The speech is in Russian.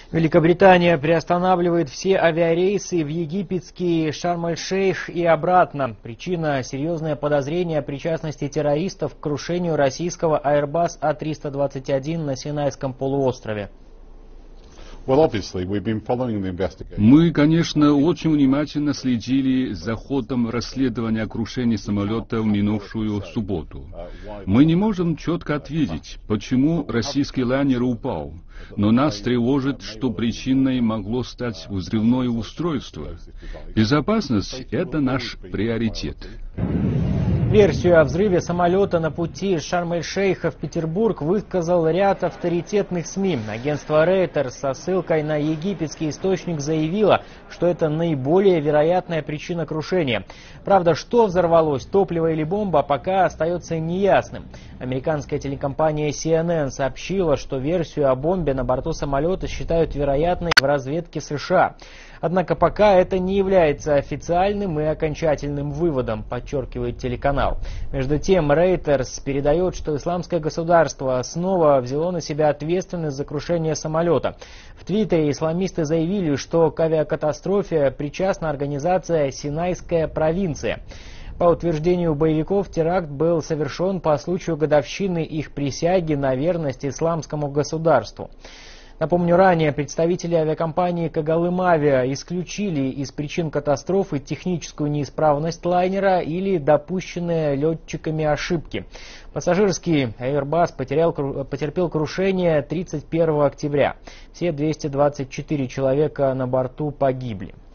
Великобритания приостанавливает все авиарейсы в египетский Шарм-эль-Шейх и обратно. Причина – серьезное подозрение о причастности террористов к крушению российского Airbus A321 на Синайском полуострове. Мы, конечно, очень внимательно следили за ходом расследования крушения самолета в минувшую субботу. Мы не можем четко ответить, почему российский лайнер упал, но нас тревожит, что причиной могло стать взрывное устройство. Безопасность – это наш приоритет. Версию о взрыве самолета на пути из Шарм-эль-Шейха в Петербург высказал ряд авторитетных СМИ. Агентство Reuters со ссылкой на египетский источник заявило, что это наиболее вероятная причина крушения. Правда, что взорвалось, топливо или бомба, пока остается неясным. Американская телекомпания CNN сообщила, что версию о бомбе на борту самолета считают вероятной в разведке США. Однако пока это не является официальным и окончательным выводом, подчеркивает телеканал. Между тем, Reuters передает, что Исламское государство снова взяло на себя ответственность за крушение самолета. В Твиттере исламисты заявили, что к авиакатастрофе причастна организация «Синайская провинция». По утверждению боевиков, теракт был совершен по случаю годовщины их присяги на верность исламскому государству. Напомню, ранее представители авиакомпании «Когалым Авиа» исключили из причин катастрофы техническую неисправность лайнера или допущенные летчиками ошибки. Пассажирский Airbus потерпел крушение 31 октября. Все 224 человека на борту погибли.